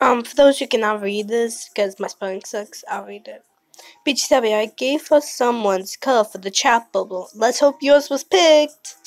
For those who cannot read this, because my spelling sucks, I'll read it. Peach Tabby, I gave us someone's color for the chat bubble. Let's hope yours was picked.